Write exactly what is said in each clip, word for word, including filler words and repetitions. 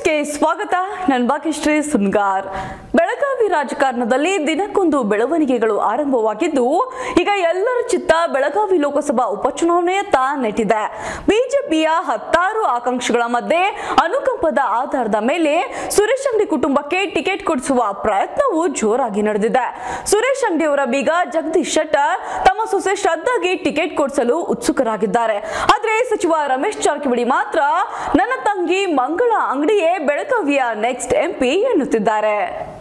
ನ್ಯೂಸ್ಗೆ ಸ್ವಾಗತ. ನಾನು ಭಾಗ್ಯಶ್ರೀ ಸುನ್ಗಾರ್. ಬೆಳಗಾವಿ ರಾಜಕಾರಣದಲ್ಲಿ ದಿನಕ್ಕೊಂದು ಬೆಳವಣಿಗೆಗಳು ಆರಂಭವಾಗಿದ್ದು ಈಗ ಎಲ್ಲರ ಚಿತ್ತ ಬೆಳಗಾವಿ ಲೋಕಸಭಾ ಉಪಚುನಾವಣೆಯತ್ತ ನೆಟ್ಟಿದೆ. ಬಿಜೆಪಿಯ ಹತ್ತಾರು ಆಕಾಂಕ್ಷಿಗಳ ಮಧ್ಯೆ ಅನುಕಂಪದ ಆಧಾರದ ಮೇಲೆ ಸುರೇಶ್ ಅಂಗಡಿ ಕುಟುಂಬಕ್ಕೆ ಟಿಕೆಟ್ ಕೊಡಿಸುವ ಪ್ರಯತ್ನವು ಜೋರಾಗಿ ನಡೆದಿದೆ. ಸುರೇಶ್ ಅಂಗಡಿ ಅವರ ಬೀಗ ಜಗದೀಶ್ ಶೆಟ್ಟರ್ ತಮ್ಮ ಸೊಸೆ ಶ್ರದ್ಧಾಗೆ ಟಿಕೆಟ್ ಕೊಡಿಸಲು ಉತ್ಸುಕರಾಗಿದ್ದಾರೆ. ಆದರೆ ಸಚಿವ ರಮೇಶ್ ಜಾರಕಿಹೊಳಿ ಮಾತ್ರ ನನ್ನ ತಂಗಿ ಮಂಗಳ ಅಂಗಡಿಯೇ ಬೆಳಗಾವಿಯ ನೆಕ್ಸ್ಟ್ ಎಂಪಿ ಎನ್ನುತ್ತಿದ್ದಾರೆ.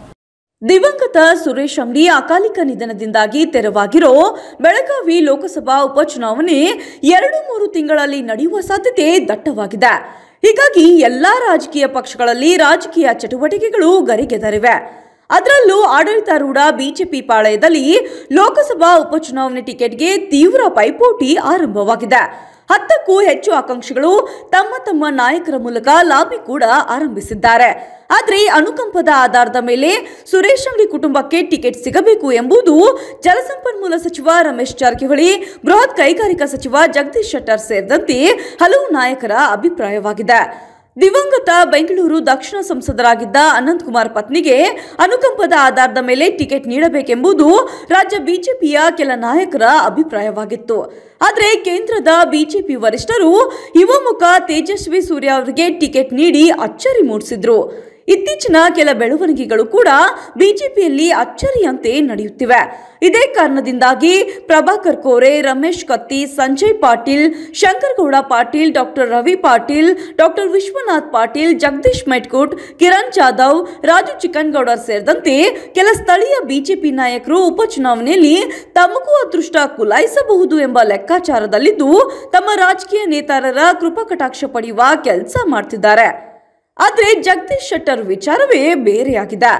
ದಿವಂಗತ ಸುರೇಶ್ ಅಂಗಡಿ ಅಕಾಲಿಕ ನಿಧನದಿಂದಾಗಿ ತೆರವಾಗಿರೋ ಬೆಳಗಾವಿ ಲೋಕಸಭಾ ಉಪಚುನಾವಣೆ ಎರಡು ಮೂರು ತಿಂಗಳಲ್ಲಿ ನಡೆಯುವ ಸಾಧ್ಯತೆ ದಟ್ಟವಾಗಿದೆ. ಹೀಗಾಗಿ ಎಲ್ಲಾ ರಾಜಕೀಯ ಪಕ್ಷಗಳಲ್ಲಿ ರಾಜಕೀಯ ಚಟುವಟಿಕೆಗಳು ಗರಿಗೆದರಿವೆ. ಅದರಲ್ಲೂ ಆಡಳಿತಾರೂಢ ಬಿಜೆಪಿ ಪಾಳಯದಲ್ಲಿ ಲೋಕಸಭಾ ಉಪಚುನಾವಣೆ ಟಿಕೆಟ್ಗೆ ತೀವ್ರ ಪೈಪೋಟಿ ಆರಂಭವಾಗಿದೆ. ಹತ್ತಕ್ಕೂ ಹೆಚ್ಚು ಆಕಾಂಕ್ಷಿಗಳು ತಮ್ಮ ತಮ್ಮ ನಾಯಕರ ಮೂಲಕ ಲಾಬಿ ಕೂಡ ಆರಂಭಿಸಿದ್ದಾರೆ. ಆದರೆ ಅನುಕಂಪದ ಆಧಾರದ ಮೇಲೆ ಸುರೇಶ್ ಅಂಗಡಿ ಕುಟುಂಬಕ್ಕೆ ಟಿಕೆಟ್ ಸಿಗಬೇಕು ಎಂಬುದು ಜಲಸಂಪನ್ಮೂಲ ಸಚಿವ ರಮೇಶ್ ಜಾರಕಿಹೊಳಿ, ಬೃಹತ್ ಕೈಗಾರಿಕಾ ಸಚಿವ ಜಗದೀಶ್ ಶೆಟ್ಟರ್ ಸೇರಿದಂತೆ ಹಲವು ನಾಯಕರ ಅಭಿಪ್ರಾಯವಾಗಿದೆ. ದಿವಂಗತ ಬೆಂಗಳೂರು ದಕ್ಷಿಣ ಸಂಸದರಾಗಿದ್ದ ಅನಂತಕುಮಾರ್ ಪತ್ನಿಗೆ ಅನುಕಂಪದ ಆಧಾರದ ಮೇಲೆ ಟಿಕೆಟ್ ನೀಡಬೇಕೆಂಬುದು ರಾಜ್ಯ ಬಿಜೆಪಿಯ ಕೆಲ ನಾಯಕರ ಅಭಿಪ್ರಾಯವಾಗಿತ್ತು. ಆದರೆ ಕೇಂದ್ರದ ಬಿಜೆಪಿ ವರಿಷ್ಠರು ಯುವ ಮುಖ ತೇಜಸ್ವಿ ಸೂರ್ಯ ಅವರಿಗೆ ಟಿಕೆಟ್ ನೀಡಿ ಅಚ್ಚರಿ ಮೂಡಿಸಿದ್ರು. ಇತ್ತೀಚಿನ ಕೆಲ ಬೆಳವಣಿಗೆಗಳು ಕೂಡ ಬಿಜೆಪಿಯಲ್ಲಿ ಅಚ್ಚರಿಯಂತೆ ನಡೆಯುತ್ತಿವೆ. ಇದೇ ಕಾರಣದಿಂದಾಗಿ ಪ್ರಭಾಕರ್ ಕೋರೆ, ರಮೇಶ್ ಕತ್ತಿ, ಸಂಜಯ್ ಪಾಟೀಲ್, ಶಂಕರಗೌಡ ಪಾಟೀಲ್, ಡಾಕ್ಟರ್ ರವಿ ಪಾಟೀಲ್, ಡಾಕ್ಟರ್ ವಿಶ್ವನಾಥ್ ಪಾಟೀಲ್, ಜಗದೀಶ್ ಮೆಟ್ಕುಟ್, ಕಿರಣ್ ಜಾಧವ್, ರಾಜು ಚಿಕ್ಕನಗೌಡರ್ ಸೇರಿದಂತೆ ಕೆಲ ಸ್ಥಳೀಯ ಬಿಜೆಪಿ ನಾಯಕರು ಉಪಚುನಾವಣೆಯಲ್ಲಿ ತಮಗೂ ಅದೃಷ್ಟ ಕುಲಾಯಿಸಬಹುದು ಎಂಬ ಲೆಕ್ಕಾಚಾರದಲ್ಲಿದ್ದು ತಮ್ಮ ರಾಜಕೀಯ ನೇತಾರರ ಕೃಪಾಕಟಾಕ್ಷ ಪಡೆಯುವ ಕೆಲಸ ಮಾಡ್ತಿದ್ದಾರೆ. ಆದರೆ ಜಗದೀಶ್ ಶೆಟ್ಟರ್ ವಿಚಾರವೇ ಬೇರೆಯಾಗಿದೆ.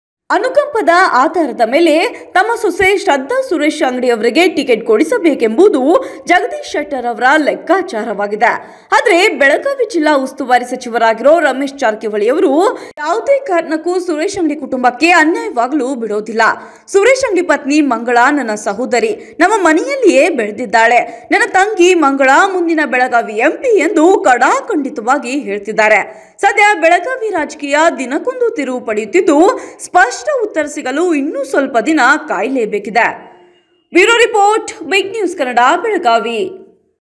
ಅನುಕಂಪದ ಆಧಾರದ ಮೇಲೆ ತಮ್ಮ ಸೊಸೆ ಶ್ರದ್ಧಾ ಸುರೇಶ್ ಅಂಗಡಿ ಅವರಿಗೆ ಟಿಕೆಟ್ ಕೊಡಿಸಬೇಕೆಂಬುದು ಜಗದೀಶ್ ಶೆಟ್ಟರ್ ಅವರ ಲೆಕ್ಕಾಚಾರವಾಗಿದೆ. ಆದರೆ ಬೆಳಗಾವಿ ಜಿಲ್ಲಾ ಉಸ್ತುವಾರಿ ಸಚಿವರಾಗಿರೋ ರಮೇಶ್ ಜಾರಕಿಹೊಳಿ ಅವರು ಯಾವುದೇ ಕಾರಣಕ್ಕೂ ಸುರೇಶ್ ಅಂಗಡಿ ಕುಟುಂಬಕ್ಕೆ ಅನ್ಯಾಯವಾಗಲು ಬಿಡೋದಿಲ್ಲ. ಸುರೇಶ್ ಅಂಗಡಿ ಪತ್ನಿ ಮಂಗಳ ನನ್ನ ಸಹೋದರಿ, ನಮ್ಮ ಮನೆಯಲ್ಲಿಯೇ ಬೆಳೆದಿದ್ದಾಳೆ. ನನ್ನ ತಂಗಿ ಮಂಗಳ ಮುಂದಿನ ಬೆಳಗಾವಿ ಎಂಪಿ ಎಂದು ಕಡಾಖಂಡಿತವಾಗಿ ಹೇಳ್ತಿದ್ದಾರೆ. ಸದ್ಯ ಬೆಳಗಾವಿ ರಾಜಕೀಯ ದಿನಕ್ಕೊಂದು ತಿರುವು ಪಡೆಯುತ್ತಿದ್ದು ಸ್ಪಷ್ಟ ಉತ್ತರ ಸಿಗಲು ಇನ್ನೂ ಸ್ವಲ್ಪ ದಿನ ಕಾಯಲೇಬೇಕಿದೆ. Bureau report, big news Kannada, Belagavi.